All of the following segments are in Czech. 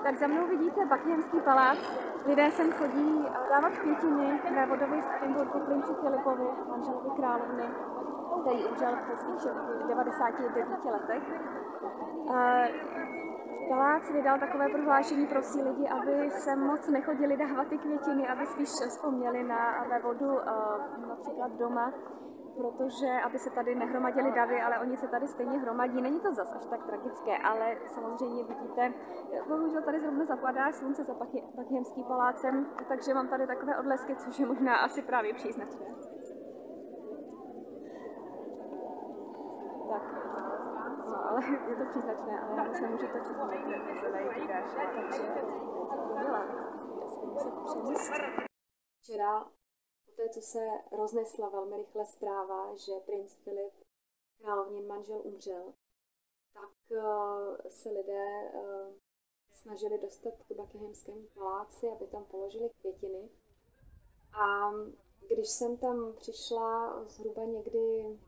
Tak za mnou vidíte Buckinghamský palác. Lidé sem chodí dávat květiny vévodovi z Edinburghu, princi Filipovi, manželovi královny, který umřel v svých 99 letech. Palác vydal takové prohlášení, prosí lidi, aby sem moc nechodili dávat ty květiny, aby spíš vzpomněli na vévodu například doma, protože aby se tady nehromadily davy, ale oni se tady stejně hromadí. Není to zas až tak tragické, ale samozřejmě vidíte, bohužel tady zrovna zapadá slunce za Buckinghamským palácem, takže mám tady takové odlesky, což je možná asi právě příznačné. Tak, no, ale je to příznačné, ale já moc nemůžu točit, protože se dají vydášet, takže dělat. Já se muset přemyslet. Včera, poté co se roznesla velmi rychle zpráva, že princ Filip, královnin manžel, umřel, tak se lidé snažili dostat k Buckinghamskému paláci, aby tam položili květiny. A když jsem tam přišla zhruba někdy,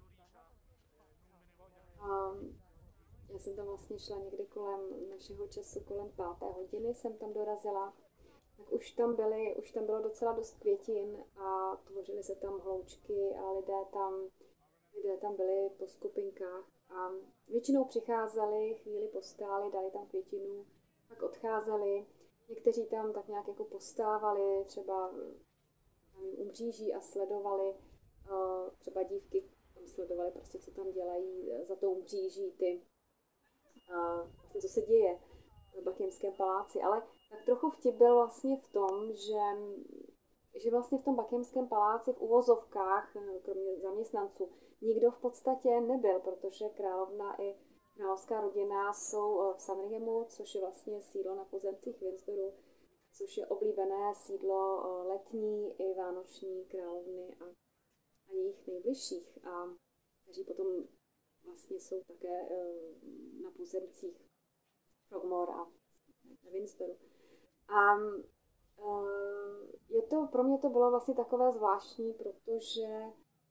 já jsem tam vlastně šla někdy kolem našeho času, kolem 5. hodiny jsem tam dorazila, tak už tam bylo docela dost květin a tvořily se tam hloučky a lidé tam byli po skupinkách a většinou přicházeli, chvíli postáli, dali tam květinu, pak odcházeli. Někteří tam tak nějak jako postávali, třeba u mříží a sledovali, třeba dívky tam sledovali prostě, co tam dělají za tou mříží, vlastně co se děje v Buckinghamském paláci, ale tak trochu vtip byl vlastně v tom, že vlastně v tom Buckinghamském paláci v uvozovkách, kromě zaměstnanců, nikdo v podstatě nebyl, protože královna i královská rodina jsou v Sandringhamu, což je vlastně sídlo na pozemcích Windsoru, což je oblíbené sídlo letní i vánoční královny a jejich nejbližších, a kteří potom vlastně jsou také na pozemcích Frogmore a na Windsoru. A pro mě to bylo vlastně takové zvláštní, protože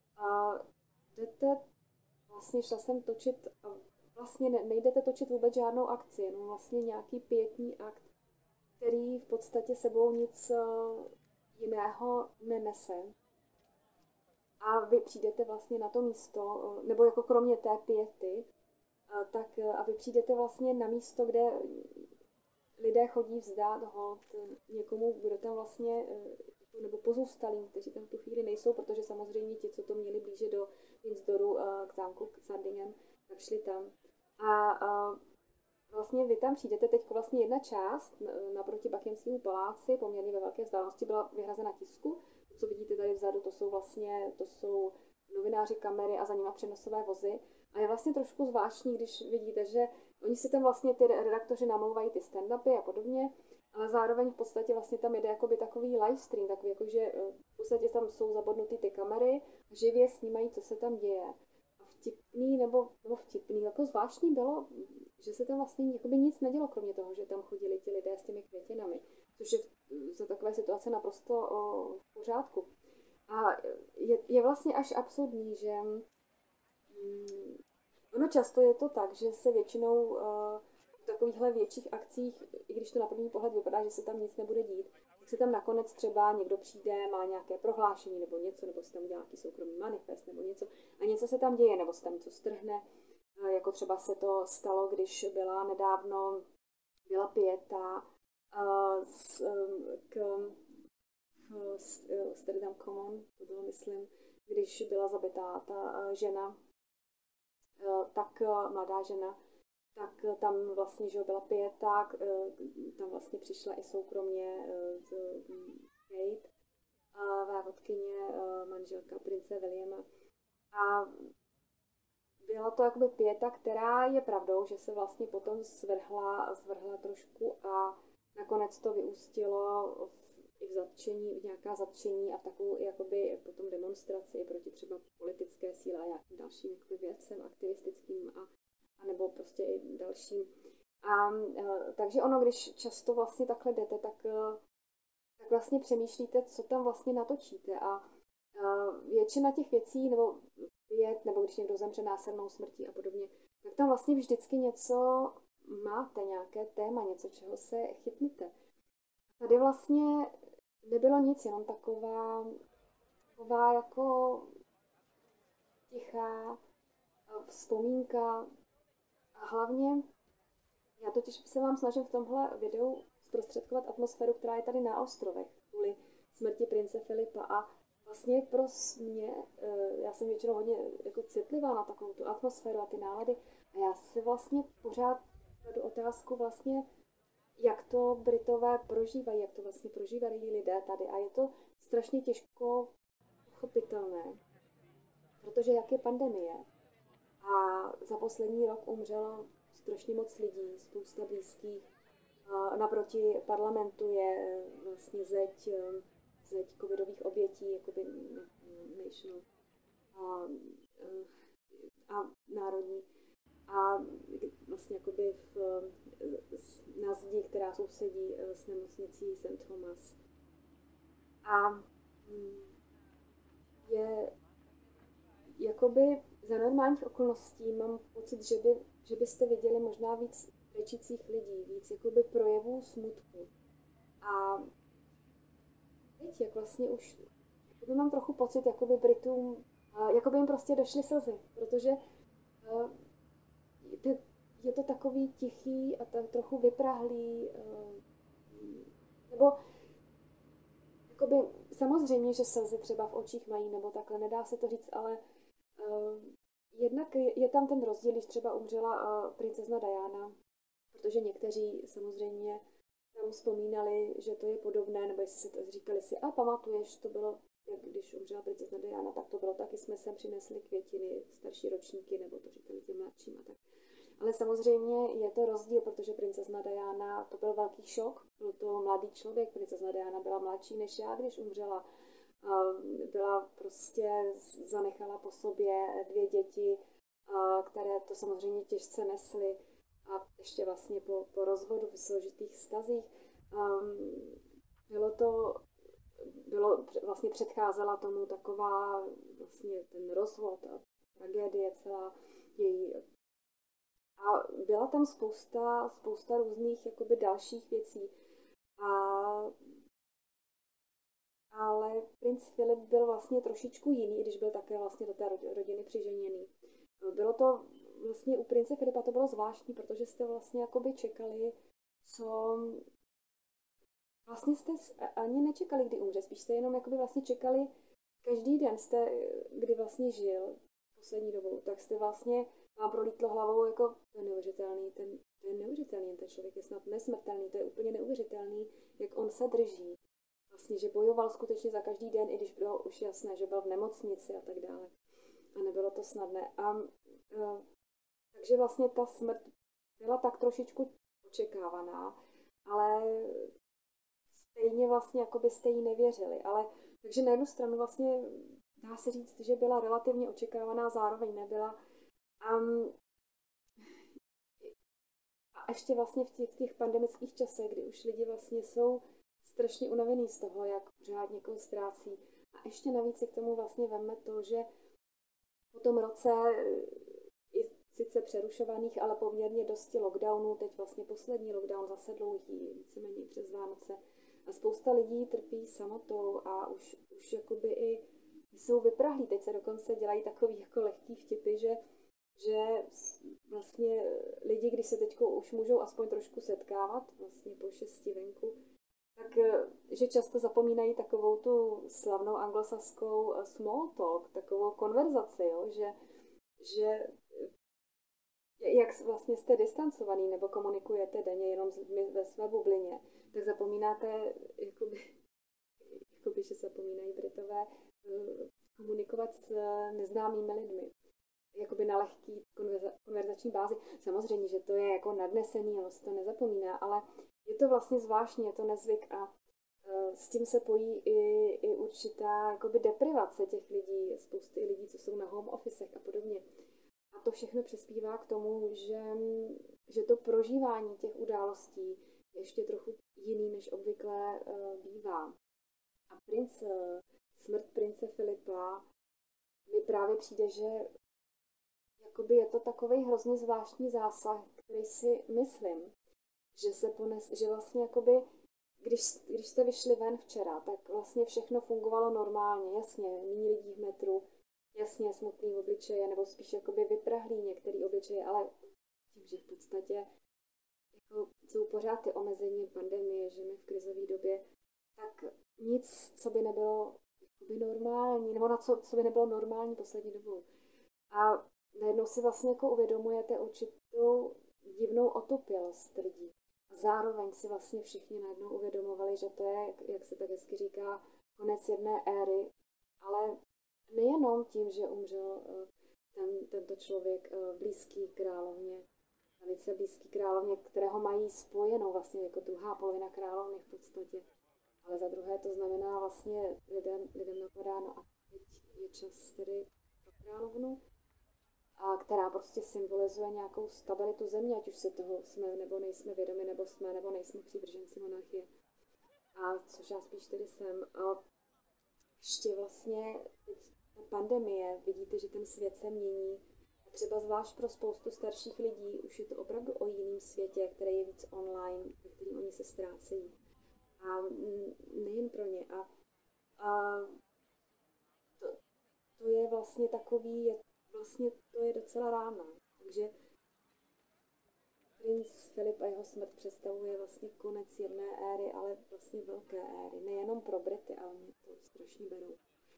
šla jsem točit a vlastně nejdete točit vůbec žádnou akci, jenom vlastně nějaký pietní akt, který v podstatě sebou nic jiného nenese. A vy přijdete vlastně na to místo, nebo jako kromě té piety, tak a vy přijdete vlastně na místo, kde lidé chodí vzdát hold někomu, kdo tam vlastně, nebo pozůstalým, kteří tam v tu chvíli nejsou, protože samozřejmě ti, co to měli blíže do Windsoru k zámku k Sandringham, tak šli tam. A vlastně vy tam přijdete, teď vlastně jedna část naproti Buckinghamskému paláci, poměrně ve velké vzdálenosti, byla vyhrazena tisku. To, co vidíte tady vzadu, to jsou novináři, kamery a za nimi přenosové vozy. A je vlastně trošku zvláštní, když vidíte, že oni si tam vlastně ty redaktoři namlouvají ty stand-upy a podobně, ale zároveň v podstatě vlastně tam jede jakoby takový livestream, takový jakože v podstatě tam jsou zabodnuty ty kamery a živě snímají, co se tam děje. A vtipný, jako zvláštní bylo, že se tam vlastně jakoby nic nedělo, kromě toho, že tam chodili ti lidé s těmi květinami, což je za takové situace naprosto v pořádku. A je vlastně až absurdní, že ono často je to tak, že se většinou v takovýchhle větších akcích, i když to na první pohled vypadá, že se tam nic nebude dít, tak se tam nakonec třeba někdo přijde, má nějaké prohlášení nebo něco, nebo se tam udělá nějaký soukromý manifest nebo něco a něco se tam děje, nebo se tam něco strhne, jako třeba se to stalo, když byla pieta k Streatham Common, to bylo, myslím, když byla zabitá ta žena, tak mladá žena, tak tam vlastně, že byla pieta, tam vlastně přišla i soukromně Kate, vévodkyně, manželka prince Williama. A byla to jakoby pieta, která je pravdou, že se vlastně potom zvrhla trošku a nakonec to vyústilo v nějaká zatčení a takovou jakoby potom demonstraci proti třeba politické síle a nějakým dalším jakoby věcem aktivistickým a nebo prostě i dalším. Takže ono, když často vlastně takhle jdete, tak vlastně přemýšlíte, co tam vlastně natočíte a většina těch věcí, nebo když někdo zemře násilnou smrtí a podobně, tak tam vlastně vždycky něco máte nějaké téma, něco, čeho se chytnete. Tady vlastně nebylo nic, jenom taková jako tichá vzpomínka. A hlavně, já totiž se vám snažím v tomhle videu zprostředkovat atmosféru, která je tady na ostrovech, kvůli smrti prince Filipa. A vlastně pro mě, já jsem většinou hodně jako citlivá na takovou tu atmosféru a ty nálady, a já si vlastně pořád kladu otázku vlastně, jak to Britové prožívají, jak to vlastně prožívají lidé tady. A je to strašně těžko pochopitelné, protože jak je pandemie a za poslední rok umřelo strašně moc lidí, spousta blízkých. Naproti parlamentu je vlastně zeď covidových obětí, jakoby national a národní. A vlastně jakoby na zdi, která sousedí s nemocnicí St. Thomas. A je jakoby za normálních okolností mám pocit, že byste viděli možná víc brečících lidí, víc jakoby projevů smutku. A teď, jak vlastně už jakoby mám trochu pocit, jakoby Britům, jakoby jim prostě došly slzy, protože je to takový tichý a tak trochu vyprahlý, nebo jakoby, samozřejmě, že slzy třeba v očích mají, nebo takhle, nedá se to říct, ale jednak je tam ten rozdíl, když třeba umřela princezna Diana, protože někteří samozřejmě tam vzpomínali, že to je podobné, nebo jestli si to říkali si, a pamatuješ, to bylo, jak když umřela princezna Diana, tak to bylo taky, jsme sem přinesli květiny, starší ročníky, nebo to říkali těm mladším a tak. Ale samozřejmě je to rozdíl, protože princezna Diana, to byl velký šok, byl to mladý člověk, princezna Diana byla mladší než já, když umřela. Byla prostě, zanechala po sobě 2 děti, které to samozřejmě těžce nesly. A ještě vlastně po rozvodu v složitých vztazích vlastně předcházela tomu taková vlastně ten rozvod a tragédie celá její. A byla tam spousta různých jakoby dalších věcí. Ale princ Filip byl vlastně trošičku jiný, když byl také vlastně do té rodiny přiženěný. Bylo to vlastně u prince Filipa to bylo zvláštní, protože jste vlastně jakoby čekali, co... Vlastně jste ani nečekali, kdy umře, spíš jste jenom jakoby vlastně čekali každý den kdy vlastně žil poslední dobou, tak jste vlastně vám prolítlo hlavou jako to je neuvěřitelný, ten člověk je snad nesmrtelný, to je úplně neuvěřitelný, jak on se drží. Vlastně, že bojoval skutečně za každý den, i když bylo už jasné, že byl v nemocnici a tak dále. A nebylo to snadné. Takže vlastně ta smrt byla tak trošičku očekávaná, ale stejně vlastně, jako byste jí nevěřili. Takže na jednu stranu vlastně dá se říct, že byla relativně očekávaná, zároveň nebyla. A ještě vlastně v těch pandemických časech, kdy už lidi vlastně jsou strašně unavený z toho, jak pořád někoho ztrácí. A ještě navíc si k tomu vlastně veme to, že po tom roce i sice přerušovaných, ale poměrně dosti lockdownů, teď vlastně poslední lockdown zase dlouhý, víceméně přes Vánoce. A spousta lidí trpí samotou a už jakoby i jsou vyprahlí. Teď se dokonce dělají takový jako lehký vtipy, že vlastně lidi, když se teď už můžou aspoň trošku setkávat, vlastně po 6 venku, tak že často zapomínají takovou tu slavnou anglosaskou small talk, takovou konverzaci, jo? Že jak vlastně jste distancovaný nebo komunikujete denně jenom ve své bublině, tak zapomínáte, jakoby že zapomínají Britové, komunikovat s neznámými lidmi. Jakoby na lehký konverzační bázi. Samozřejmě, že to je jako nadnesený, ale se to nezapomíná, ale je to vlastně zvláštní, je to nezvyk a s tím se pojí i určitá jakoby deprivace těch lidí, spousty lidí, co jsou na home officech a podobně. A to všechno přispívá k tomu, že to prožívání těch událostí je ještě trochu jiný, než obvykle bývá. A smrt prince Filipa mi právě přijde, že jakoby je to takový hrozně zvláštní zásah, který si myslím, že se že vlastně jakoby, když jste vyšli ven včera, tak vlastně všechno fungovalo normálně, jasně, méně lidí v metru, jasně smutný obličeje, nebo spíš jakoby vyprahlý některý obličeje, ale tím, že v podstatě jako jsou pořád ty omezení pandemie, žijeme v krizové době, tak nic, co by nebylo jakoby normální, nebo na co by nebylo normální poslední dobou. A najednou si vlastně jako uvědomujete určitou divnou otupělost lidí. A zároveň si vlastně všichni najednou uvědomovali, že to je, jak se tak hezky říká, konec jedné éry, ale nejenom tím, že umřel tento člověk blízký královně, velice blízký královně, kterého mají spojenou vlastně jako druhá polovina královny v podstatě. Ale za druhé to znamená vlastně lidem napadá, no a teď je čas tedy pro královnu, a která prostě symbolizuje nějakou stabilitu země, ať už si toho jsme nebo nejsme vědomi, nebo jsme nebo nejsme přívrženci monarchie. A což já spíš tedy jsem. A ještě vlastně teď ta pandemie, vidíte, že ten svět se mění. A třeba zvlášť pro spoustu starších lidí už je to opravdu o jiném světě, který je víc online, ve kterým oni se ztrácejí. A nejen pro ně. A to je vlastně takový, vlastně to je docela ráno. Takže princ Filip a jeho smrt představuje vlastně konec jedné éry, ale vlastně velké éry. Nejenom pro Brity, ale oni to strašně berou.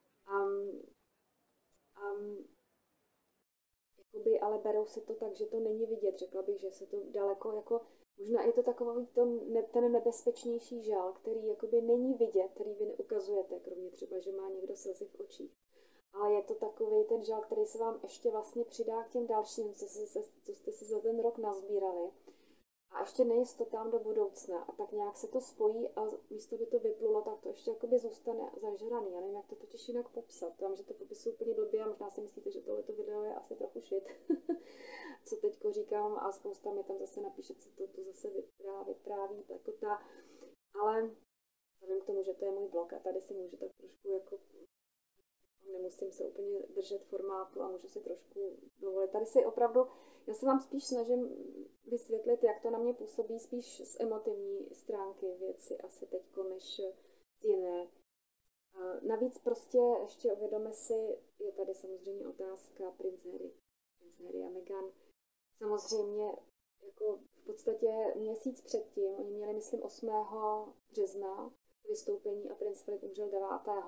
Jakoby, ale berou se to tak, že to není vidět. Řekla bych, že se to daleko jako, možná je to takový ten nebezpečnější žal, který jakoby není vidět, který vy neukazujete, kromě třeba, že má někdo slzy v očích. Ale je to takový ten žal, který se vám ještě vlastně přidá k těm dalším, co jste si za ten rok nazbírali. A ještě nejistotám do budoucna. A tak nějak se to spojí a místo by to vyplulo, tak to ještě jakoby zůstane zažraný. Já nevím, jak to totiž jinak popsat. Vám, že to popisuju úplně blbě a možná si myslíte, že tohleto video je asi trochu shit. Co teďko říkám a spousta mi tam zase napíše, co to zase vypráví plekota. Ale vzhledem k tomu, že to je můj blog a tady si můžu tak trošku jako nemusím se úplně držet formátu a můžu si trošku dovolit. Tady si opravdu, já se vám spíš snažím vysvětlit, jak to na mě působí, spíš z emotivní stránky věci asi teďko, než z jiné. Navíc prostě ještě uvědomme si, je tady samozřejmě otázka princ Harry a Meghan. Samozřejmě jako v podstatě měsíc předtím, oni měli myslím 8. března vystoupení a princ Filip umřel 9.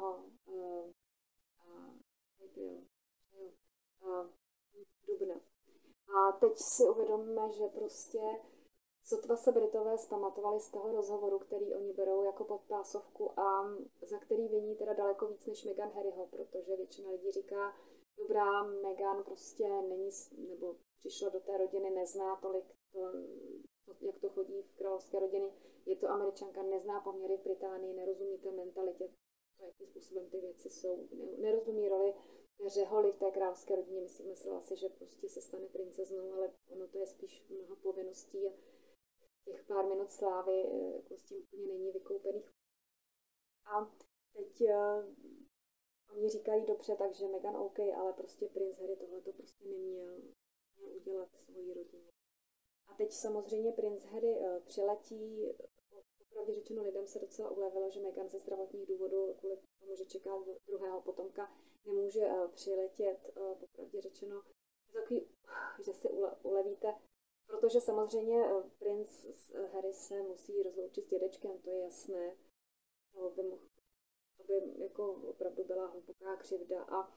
dubna. A teď si uvědomíme, že prostě sotva se Britové zpamatovali z toho rozhovoru, který oni berou jako podpásovku a za který viní teda daleko víc než Meghan Harryho, protože většina lidí říká, dobrá, Meghan prostě není, nebo přišla do té rodiny, nezná tolik, jak to chodí v královské rodině, je to Američanka, nezná poměry v Británii, nerozumí té mentalitě, to, jakým způsobem ty věci jsou, nerozumí roli řeholi v té královské rodině, myslela si, že prostě se stane princeznou, ale ono to je spíš mnoho povinností a těch pár minut slávy jako s tím úplně není vykoupených. A teď oni říkají dobře, takže Meghan OK, ale prostě princ Harry tohleto prostě neměl udělat svojí rodině. A teď samozřejmě princ Harry přiletí, opravdu řečeno lidem se docela ulevilo, že Meghan ze zdravotních důvodů, kvůli tomu, že čeká druhého potomka, nemůže přiletět, popravdě řečeno, je takový, že si ulevíte, protože samozřejmě princ Harry se musí rozloučit s dědečkem, to je jasné, to by jako opravdu byla hluboká křivda a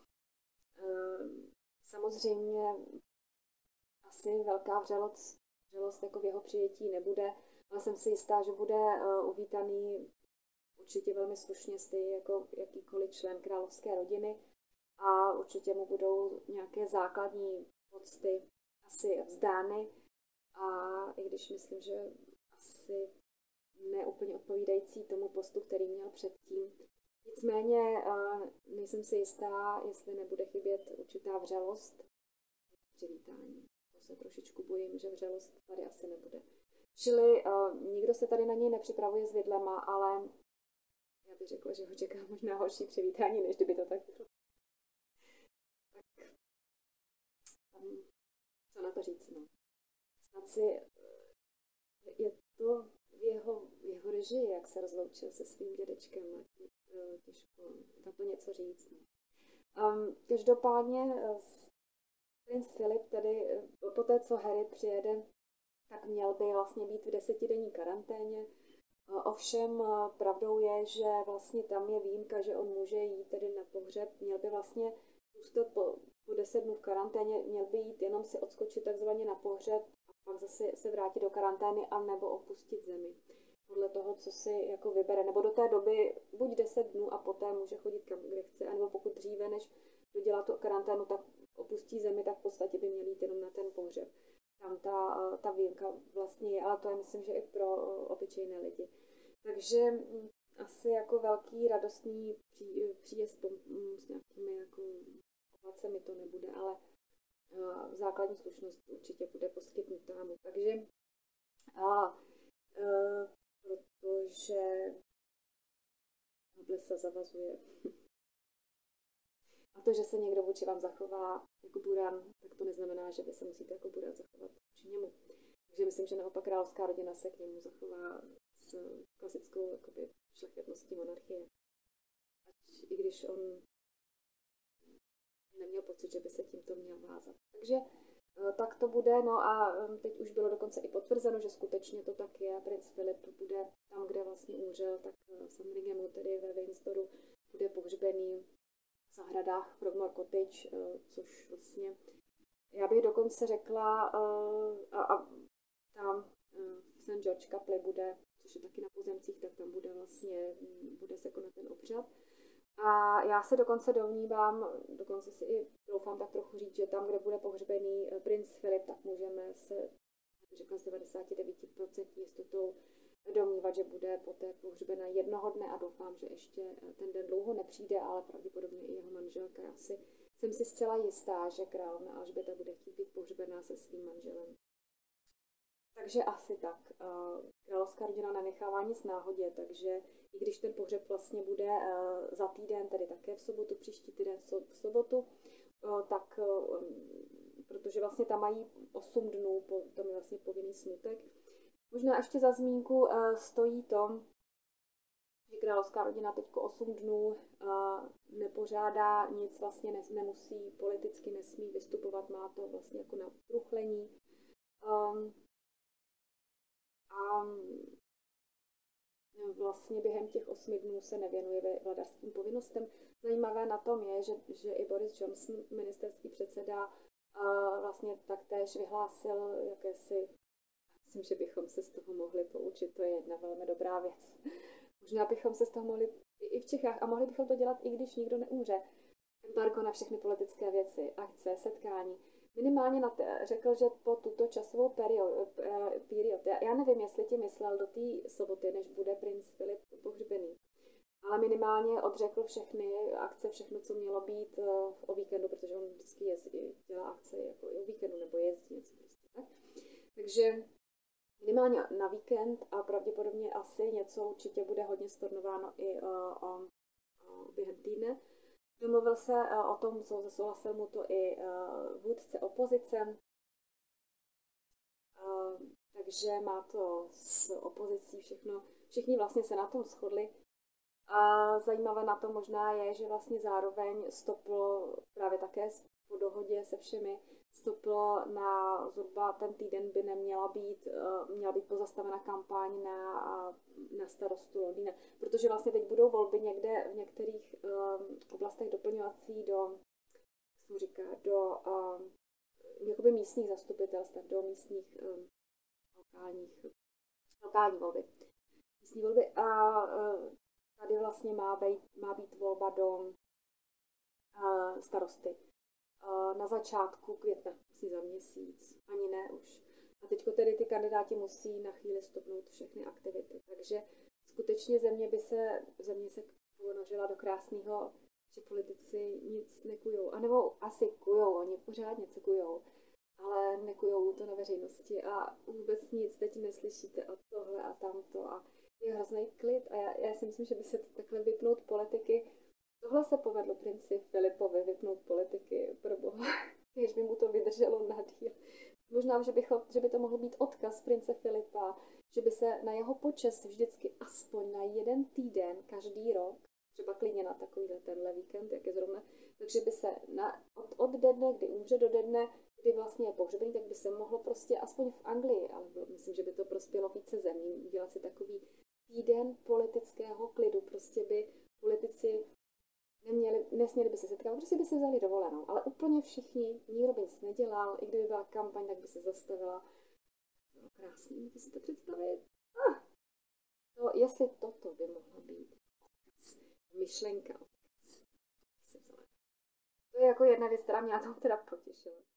samozřejmě asi velká vřelost jako v jeho přijetí nebude, ale jsem si jistá, že bude uvítaný určitě velmi slušně stejně jako jakýkoliv člen královské rodiny a určitě mu budou nějaké základní pocty asi vzdány a i když myslím, že asi neúplně odpovídající tomu postu, který měl předtím. Nicméně nejsem si jistá, jestli nebude chybět určitá vřelost přivítání. To se trošičku bojím, že vřelost tady asi nebude. Čili nikdo se tady na něj nepřipravuje s vidlema, ale já bych řekla, že ho čeká možná horší přivítání, než kdyby to tak bylo. Tak co na to říct, no. je to v jeho režii, jak se rozloučil se svým dědečkem. Těžko na to něco říct. Každopádně princ Filip tedy po té, co Harry přijede, tak měl by vlastně být v 10denní karanténě. Ovšem pravdou je, že vlastně tam je výjimka, že on může jít tedy na pohřeb, měl by vlastně zůstat po 10 dnů v karanténě, měl by jít jenom si odskočit takzvaně na pohřeb a pak zase se vrátit do karantény a nebo opustit zemi. Podle toho, co si jako vybere, nebo do té doby buď 10 dnů a poté může chodit kam, kde chce, anebo pokud dříve, než dodělá tu karanténu, tak opustí zemi, tak v podstatě by měl jít jenom na ten pohřeb. Tam ta výjimka vlastně je, ale to je myslím, že i pro obyčejné lidi. Takže asi jako velký radostný příjezd s nějakými jako ovacemi to nebude, ale základní slušnost určitě bude poskytnutá mu. Takže protože Noble se zavazuje. A to, že se někdo vůči vám zachová jako buran, tak to neznamená, že vy se musíte jako buran zachovat vůči němu. Takže myslím, že naopak královská rodina se k němu zachová s klasickou jakoby šlechetností monarchie. I když on neměl pocit, že by se tímto měl vázat. Takže tak to bude, no a teď už bylo dokonce i potvrzeno, že skutečně to tak je. Princ Filip bude tam, kde vlastně umřel, tak v Sandringhamu, tedy ve Windsoru, bude pohřbený v zahradách Frogmore Cottage, což vlastně, já bych dokonce řekla, a tam St. George Kapli bude, což je taky na pozemcích, tak tam bude se konat ten obřad. A já se dokonce domnívám, dokonce si i doufám tak trochu říct, že tam, kde bude pohřbený princ Filip, tak můžeme se, řekla s 99% jistotou, domnívat, že bude poté pohřbena jednoho dne a doufám, že ještě ten den dlouho nepřijde, ale pravděpodobně i jeho manželka. Já jsem si zcela jistá, že královna Alžběta bude chtít být pohřbená se svým manželem. Takže asi tak. Královská rodina nenechává nic náhodě, takže i když ten pohřeb vlastně bude za týden, tedy také v sobotu, příští týden v sobotu, tak protože vlastně tam mají 8 dnů, tam je vlastně povinný smutek. Možná ještě za zmínku stojí to, že královská rodina teď 8 dnů nepořádá nic, vlastně nemusí, politicky nesmí vystupovat, má to vlastně jako na truchlení. A vlastně během těch 8 dnů se nevěnuje vladařským povinnostem. Zajímavé na tom je, že i Boris Johnson, ministerský předseda, vlastně taktéž vyhlásil jakési, myslím, že bychom se z toho mohli poučit, to je jedna velmi dobrá věc. Možná bychom se z toho mohli i v Čechách a mohli bychom to dělat, i když nikdo neumře. Embargo na všechny politické věci, akce, setkání. Minimálně řekl, že po tuto časovou period, já nevím, jestli ti myslel do té soboty, než bude princ Filip pohřbený, ale minimálně odřekl všechny akce, všechno, co mělo být o víkendu, protože on vždycky dělá akce jako i o víkendu, nebo jezdí něco prostě tak. Takže minimálně na víkend a pravděpodobně asi něco určitě bude hodně stornováno i během týdne. Domluvil se o tom, co zasouhlasil mu to i vůdce opozice, takže má to s opozicí všechno, všichni vlastně se na tom shodli. A zajímavé na tom možná je, že vlastně zároveň stopl právě také po dohodě se všemi, stopl na zhruba ten týden by měla být pozastavena kampaň na starostu Londýna, protože vlastně teď budou volby někde v některých oblastech doplňovací do jakoby místních zastupitelstv, do místních lokální volby. Místní volby a tady vlastně má být volba do starosty. Na začátku května, asi za měsíc, ani ne už. A teď tedy ty kandidáti musí na chvíli stopnout všechny aktivity. Takže skutečně země se ponořila do krásného, že politici nic nekujou. A nebo asi kujou, oni pořád něco kujou, ale nekujou to na veřejnosti a vůbec nic teď neslyšíte o tohle a tamto a je hrozný klid a já si myslím, že by se to takhle vypnout politiky. Tohle se povedlo princi Filipovi vypnout politiky, pro boha, když by mu to vydrželo na díl. Možná, že by to mohl být odkaz prince Filipa, že by se na jeho počest vždycky aspoň na 1 týden každý rok, třeba klidně na takovýhle tenhle víkend, jak je zrovna, takže by se od dne, kdy umře, do dne, kdy vlastně je pohřbený, tak by se mohlo prostě aspoň v Anglii, ale myslím, že by to prospělo více zemí, udělat si takový týden politického klidu, prostě by politici nesměli by se setkávat, prostě by se vzali dovolenou, ale úplně všichni, nikdo by nic nedělal, i kdyby byla kampaň, tak by se zastavila. No krásný, můžete si to představit? To, jestli toto by mohla být myšlenka, to je jako jedna věc, která mě na tom teda potěšila.